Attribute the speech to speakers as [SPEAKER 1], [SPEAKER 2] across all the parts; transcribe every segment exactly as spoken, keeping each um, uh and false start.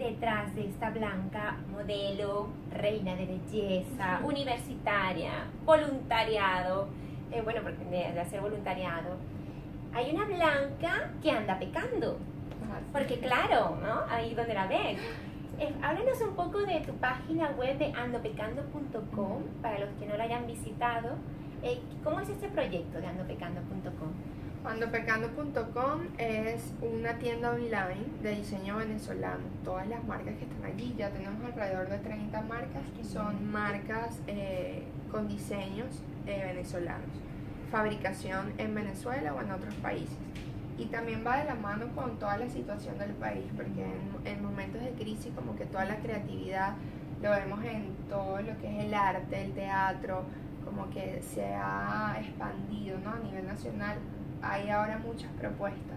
[SPEAKER 1] detrás de esta Blanca, modelo, reina de belleza, universitaria, voluntariado, eh, bueno, porque de hacer voluntariado, hay una Blanca que anda pecando, porque claro, ¿no? Ahí donde la ves. Eh, háblanos un poco de tu página web de ando pecando punto com, para los que no la hayan visitado. Eh, ¿Cómo es este proyecto de ando pecando punto com?
[SPEAKER 2] ando pecando punto com es una tienda online de diseño venezolano. Todas las marcas que están allí, ya tenemos alrededor de treinta marcas que son marcas eh, con diseños eh, venezolanos, fabricación en Venezuela o en otros países. Y también va de la mano con toda la situación del país, porque en, en momentos de crisis como que toda la creatividad lo vemos en todo lo que es el arte, el teatro, como que se ha expandido, ¿no? A nivel nacional hay ahora muchas propuestas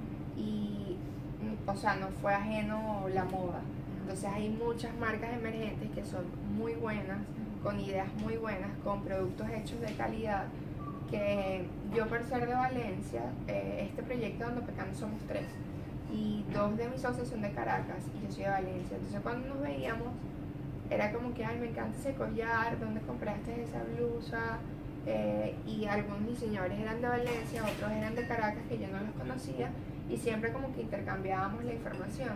[SPEAKER 2] y, o sea, no fue ajeno la moda. Entonces hay muchas marcas emergentes que son muy buenas, con ideas muy buenas, con productos hechos de calidad, que yo por ser de Valencia, eh, este proyecto donde Pecando somos tres y dos de mis socios son de Caracas y yo soy de Valencia. Entonces cuando nos veíamos era como que, ay, me encanta ese collar, ¿dónde compraste esa blusa? Eh, y algunos diseñadores eran de Valencia, otros eran de Caracas que yo no los conocía y siempre como que intercambiábamos la información.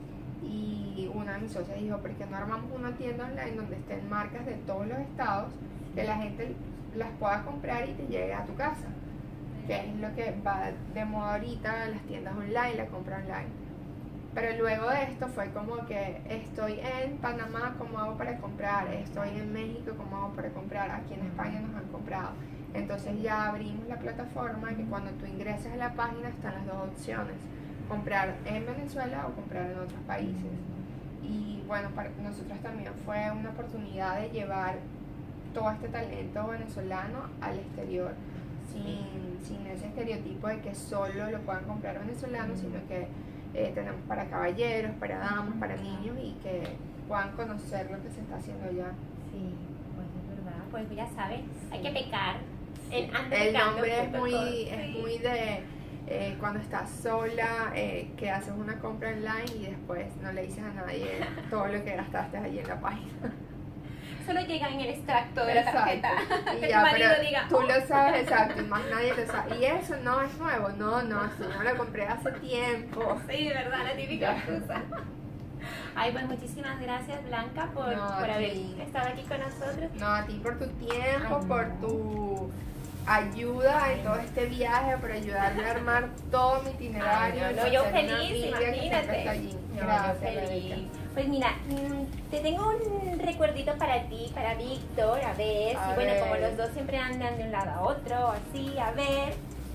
[SPEAKER 2] Y una de mis socias dijo, ¿por qué no armamos una tienda online donde estén marcas de todos los estados, que la gente las pueda comprar y te llegue a tu casa? Que es lo que va de moda ahorita, las tiendas online, la compra online. Pero luego de esto fue como que estoy en Panamá, ¿cómo hago para comprar? Estoy en México, ¿cómo hago para comprar? Aquí en España nos han comprado. Entonces ya abrimos la plataforma que cuando tú ingresas a la página están las dos opciones, comprar en Venezuela o comprar en otros países. Y bueno, para nosotros también fue una oportunidad de llevar todo este talento venezolano al exterior, sin, sin ese estereotipo de que solo lo puedan comprar venezolanos, sino que eh, tenemos para caballeros, para damas, para niños y que puedan conocer lo que se está haciendo allá.
[SPEAKER 1] Sí, pues es verdad, pues ya sabes, hay que pecar.
[SPEAKER 2] Sí. El nombre es muy, es muy de eh, cuando estás sola, eh, que haces una compra online y después no le dices a nadie todo lo que gastaste allí en la página.
[SPEAKER 1] Solo llega en el extracto de la tarjeta.
[SPEAKER 2] Y
[SPEAKER 1] que
[SPEAKER 2] ya,
[SPEAKER 1] tu marido
[SPEAKER 2] pero
[SPEAKER 1] diga,
[SPEAKER 2] tú
[SPEAKER 1] oh.
[SPEAKER 2] lo sabes, exacto, y más nadie lo sabe. Y eso no es nuevo, no, no, si yo lo compré hace tiempo.
[SPEAKER 1] Sí, de verdad, la típica excusa. Ay, pues muchísimas gracias, Blanca, por,
[SPEAKER 2] No,
[SPEAKER 1] por haber
[SPEAKER 2] ti.
[SPEAKER 1] estado aquí con nosotros.
[SPEAKER 2] No, a ti por tu tiempo,
[SPEAKER 1] Ay,
[SPEAKER 2] por
[SPEAKER 1] no.
[SPEAKER 2] tu ayuda
[SPEAKER 1] Ay,
[SPEAKER 2] en todo este viaje, por ayudarme a armar todo mi itinerario.
[SPEAKER 1] Ay, no, no,
[SPEAKER 2] y
[SPEAKER 1] yo
[SPEAKER 2] ser una
[SPEAKER 1] feliz,
[SPEAKER 2] amiga que siempre
[SPEAKER 1] imagínate.
[SPEAKER 2] está allí.
[SPEAKER 1] No,
[SPEAKER 2] Gracias,
[SPEAKER 1] yo feliz.
[SPEAKER 2] Rebeca.
[SPEAKER 1] Pues mira, mm, te tengo un recuerdito para ti, para Víctor, a ver,
[SPEAKER 2] A
[SPEAKER 1] y bueno,
[SPEAKER 2] ver.
[SPEAKER 1] como los dos siempre andan de un lado a otro, así, a ver,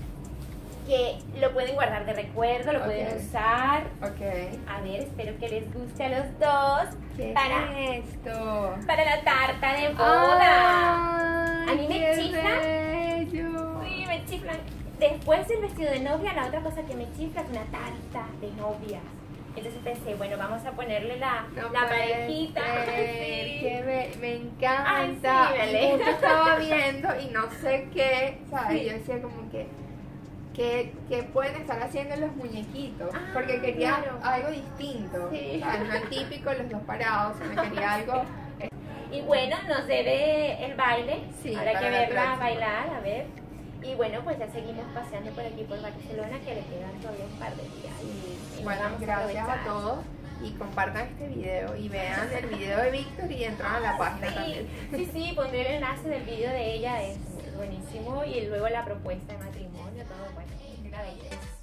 [SPEAKER 1] que lo pueden guardar de recuerdo, lo
[SPEAKER 2] Ok.
[SPEAKER 1] pueden usar.
[SPEAKER 2] Ok.
[SPEAKER 1] A ver, espero que les guste a los dos.
[SPEAKER 2] ¿Qué
[SPEAKER 1] para,
[SPEAKER 2] es esto?
[SPEAKER 1] para la tarta de boda.
[SPEAKER 2] Ay,
[SPEAKER 1] A mí me
[SPEAKER 2] qué
[SPEAKER 1] chifla.
[SPEAKER 2] bello.
[SPEAKER 1] Sí, me chiflan. Después del vestido de novia, la otra cosa que me chifla es una tarta de novias. Entonces pensé, bueno, vamos a ponerle la,
[SPEAKER 2] No
[SPEAKER 1] la
[SPEAKER 2] puede
[SPEAKER 1] parejita.
[SPEAKER 2] ser,
[SPEAKER 1] Sí.
[SPEAKER 2] qué be- me encanta.
[SPEAKER 1] Ay, sí, vale.
[SPEAKER 2] Y justo estaba viendo y no sé qué, ¿sabes?
[SPEAKER 1] Sí.
[SPEAKER 2] Yo decía como que, ¿qué, qué pueden estar haciendo los muñequitos?
[SPEAKER 1] Ah,
[SPEAKER 2] Porque quería
[SPEAKER 1] claro.
[SPEAKER 2] algo distinto.
[SPEAKER 1] Sí.
[SPEAKER 2] ¿Sabes? No es típico los dos parados, sino quería algo.
[SPEAKER 1] Y bueno, nos debe el baile.
[SPEAKER 2] Sí,
[SPEAKER 1] Habrá
[SPEAKER 2] para
[SPEAKER 1] que
[SPEAKER 2] la
[SPEAKER 1] verla
[SPEAKER 2] próxima.
[SPEAKER 1] bailar, a ver. Y bueno, pues ya seguimos paseando por aquí por Barcelona, que le quedan todavía un par de días. Y, y
[SPEAKER 2] Bueno,
[SPEAKER 1] vamos
[SPEAKER 2] gracias a
[SPEAKER 1] aprovechar.
[SPEAKER 2] todos y compartan este video y vean el video de Víctor y entran a la página
[SPEAKER 1] Sí,
[SPEAKER 2] también.
[SPEAKER 1] sí, sí, pondré el enlace del vídeo de ella, es buenísimo. Y luego la propuesta de matrimonio, todo bueno, una belleza.